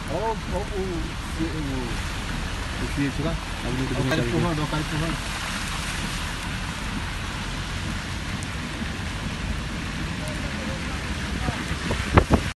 O Fiat lá, a Avenida do O cara empurrando, o cara empurrando.